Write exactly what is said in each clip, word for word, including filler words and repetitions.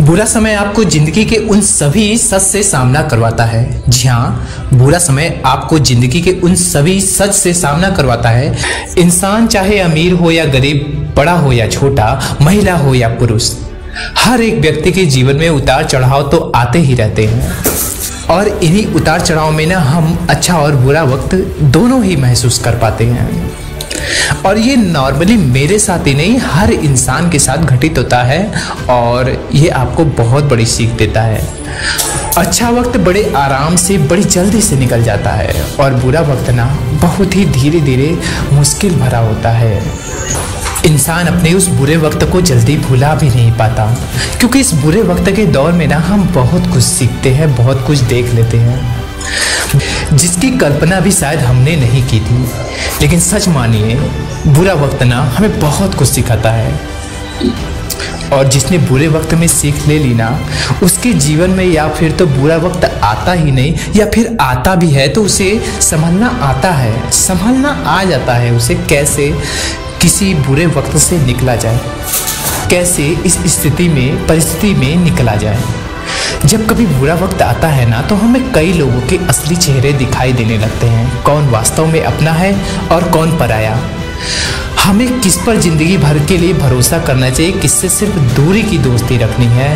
बुरा समय आपको जिंदगी के उन सभी सच से सामना करवाता है। जी हाँ, बुरा समय आपको जिंदगी के उन सभी सच से सामना करवाता है। इंसान चाहे अमीर हो या गरीब, बड़ा हो या छोटा, महिला हो या पुरुष, हर एक व्यक्ति के जीवन में उतार चढ़ाव तो आते ही रहते हैं और इन्हीं उतार चढ़ाव में ना हम अच्छा और बुरा वक्त दोनों ही महसूस कर पाते हैं। और ये नॉर्मली मेरे साथ ही नहीं, हर इंसान के साथ घटित होता है और ये आपको बहुत बड़ी सीख देता है। अच्छा वक्त बड़े आराम से, बड़ी जल्दी से निकल जाता है और बुरा वक्त ना बहुत ही धीरे धीरे मुश्किल भरा होता है। इंसान अपने उस बुरे वक्त को जल्दी भुला भी नहीं पाता, क्योंकि इस बुरे वक्त के दौर में ना हम बहुत कुछ सीखते हैं, बहुत कुछ देख लेते हैं जिसकी कल्पना भी शायद हमने नहीं की थी। लेकिन सच मानिए, बुरा वक्त ना हमें बहुत कुछ सिखाता है और जिसने बुरे वक्त में सीख ले ली ना, उसके जीवन में या फिर तो बुरा वक्त आता ही नहीं, या फिर आता भी है तो उसे संभलना आता है, संभलना आ जाता है उसे, कैसे किसी बुरे वक्त से निकला जाए, कैसे इस स्थिति में, परिस्थिति में निकला जाए। जब कभी बुरा वक्त आता है ना, तो हमें कई लोगों के असली चेहरे दिखाई देने लगते हैं। कौन वास्तव में अपना है और कौन पराया। हमें किस पर जिंदगी भर के लिए भरोसा करना चाहिए, किससे सिर्फ दूरी की दोस्ती रखनी है,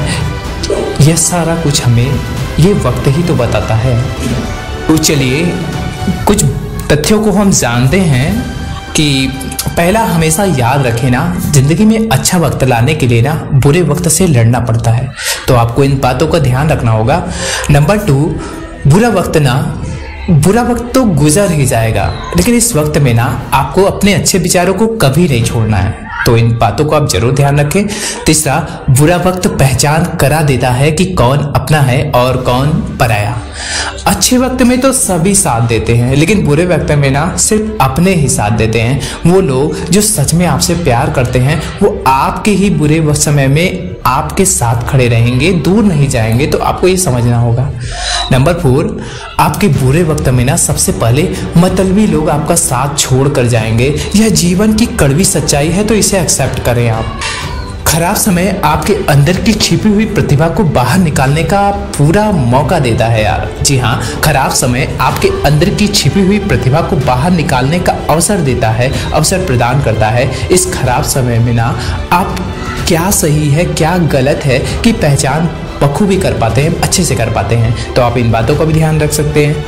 यह सारा कुछ हमें ये वक्त ही तो बताता है। तो चलिए कुछ तथ्यों को हम जानते हैं कि पहला, हमेशा याद रखें ना, जिंदगी में अच्छा वक्त लाने के लिए ना बुरे वक्त से लड़ना पड़ता है, तो आपको इन बातों का ध्यान रखना होगा। नंबर टू, बुरा वक्त ना, बुरा वक्त तो गुजर ही जाएगा, लेकिन इस वक्त में ना आपको अपने अच्छे विचारों को कभी नहीं छोड़ना है, तो इन बातों को आप जरूर ध्यान रखें। तीसरा, बुरा वक्त पहचान करा देता है कि कौन अपना है और कौन पराया। अच्छे वक्त में तो सभी साथ देते हैं, लेकिन बुरे वक्त में ना सिर्फ अपने ही साथ देते हैं। वो लोग जो सच में आपसे प्यार करते हैं, वो आपके ही बुरे समय में आपके साथ खड़े रहेंगे, दूर नहीं जाएंगे, तो आपको ये समझना होगा। नंबर फोर, आपके बुरे वक्त में ना सबसे पहले मतलबी लोग आपका साथ छोड़ कर जाएंगे। यह जीवन की कड़वी सच्चाई है, तो इसे एक्सेप्ट करें आप। खराब समय आपके अंदर की छिपी हुई प्रतिभा को बाहर निकालने का पूरा मौका देता है यार। जी हाँ, खराब समय आपके अंदर की छिपी हुई प्रतिभा को बाहर निकालने का अवसर देता है, अवसर प्रदान करता है। इस खराब समय में ना आप क्या सही है, क्या गलत है की पहचान बखूबी कर पाते हैं, अच्छे से कर पाते हैं, तो आप इन बातों का भी ध्यान रख सकते हैं।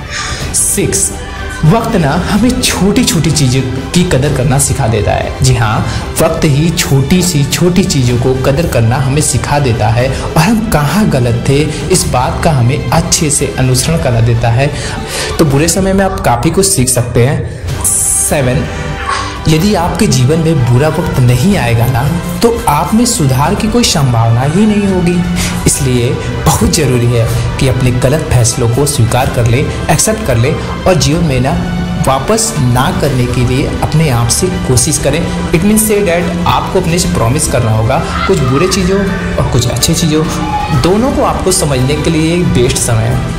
सिक्स, वक्त ना हमें छोटी छोटी चीज़ों की कदर करना सिखा देता है। जी हाँ, वक्त ही छोटी सी छोटी चीज़ों को कदर करना हमें सिखा देता है और हम कहाँ गलत थे इस बात का हमें अच्छे से अनुसरण करा देता है, तो बुरे समय में आप काफ़ी कुछ सीख सकते हैं। सेवन, यदि आपके जीवन में बुरा वक्त नहीं आएगा ना, तो आप में सुधार की कोई संभावना ही नहीं होगी। इसलिए बहुत ज़रूरी है कि अपने गलत फैसलों को स्वीकार कर लें, एक्सेप्ट कर लें और जीवन में ना वापस ना करने के लिए अपने आप से कोशिश करें। इट मीन्स से डैट आपको अपने से प्रॉमिस करना होगा, कुछ बुरे चीज़ों और कुछ अच्छी चीज़ों दोनों को आपको समझने के लिए एक बेस्ट समय है।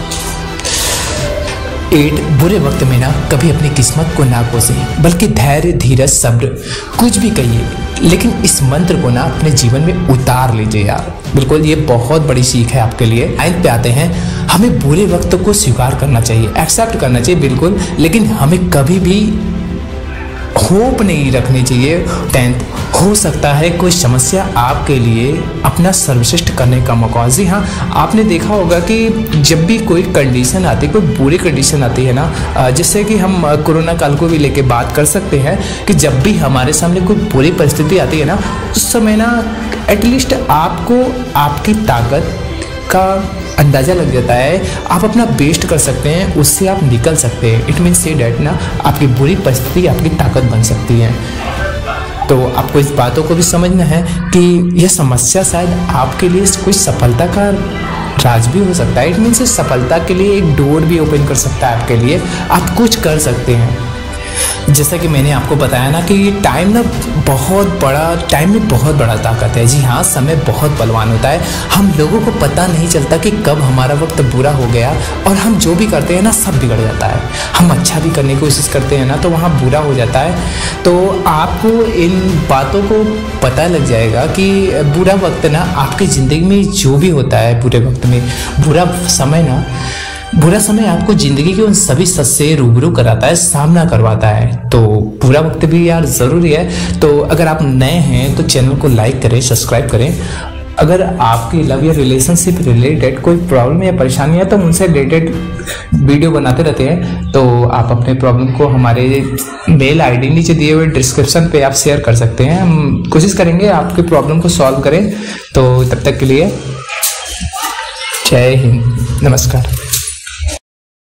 एट, बुरे वक्त में ना कभी अपनी किस्मत को ना कोसें, बल्कि धैर्य, धीरज, सब्र, कुछ भी कहिए, लेकिन इस मंत्र को ना अपने जीवन में उतार लीजिए यार। बिल्कुल, ये बहुत बड़ी सीख है आपके लिए। नाइन्थ पे आते हैं, हमें बुरे वक्त को स्वीकार करना चाहिए, एक्सेप्ट करना चाहिए बिल्कुल, लेकिन हमें कभी भी होप नहीं रखनी चाहिए। टेंथ, हो सकता है कोई समस्या आपके लिए अपना सर्वश्रेष्ठ करने का मौका। जी हाँ, आपने देखा होगा कि जब भी कोई कंडीशन आती है, कोई बुरी कंडीशन आती है ना, जैसे कि हम कोरोना काल को भी लेके बात कर सकते हैं कि जब भी हमारे सामने कोई बुरी परिस्थिति आती है ना, उस समय ना एटलीस्ट आपको आपकी ताकत का अंदाज़ा लग जाता है, आप अपना बेस्ट कर सकते हैं, उससे आप निकल सकते हैं। इट मीन्स से डैट ना आपकी बुरी परिस्थिति आपकी ताकत बन सकती है। तो आपको इस बातों को भी समझना है कि यह समस्या शायद आपके लिए कोई सफलता का राज भी हो सकता है। इट मीन्स सफलता के लिए एक डोर भी ओपन कर सकता है आपके लिए, आप कुछ कर सकते हैं। जैसा कि मैंने आपको बताया ना कि टाइम ना बहुत बड़ा टाइम में बहुत बड़ा ताकत है। जी हाँ, समय बहुत बलवान होता है। हम लोगों को पता नहीं चलता कि कब हमारा वक्त बुरा हो गया और हम जो भी करते हैं ना सब बिगड़ जाता है। हम अच्छा भी करने की कोशिश करते हैं ना तो वहाँ बुरा हो जाता है। तो आपको इन बातों को पता लग जाएगा कि बुरा वक्त ना आपकी ज़िंदगी में जो भी होता है, बुरे वक्त में बुरा समय ना बुरा समय आपको ज़िंदगी के उन सभी सच से रूबरू कराता है, सामना करवाता है। तो बुरा वक्त भी यार ज़रूरी है। तो अगर आप नए हैं तो चैनल को लाइक करें, सब्सक्राइब करें। अगर आपकी लव या रिलेशनशिप रिलेटेड कोई प्रॉब्लम या परेशानी है तो उनसे रिलेटेड वीडियो बनाते रहते हैं। तो आप अपने प्रॉब्लम को हमारे मेल आईडी नीचे दिए हुए डिस्क्रिप्शन पे आप शेयर कर सकते हैं। हम कोशिश करेंगे आपके प्रॉब्लम को सॉल्व करें। तो तब तक के लिए जय हिंद, नमस्कार।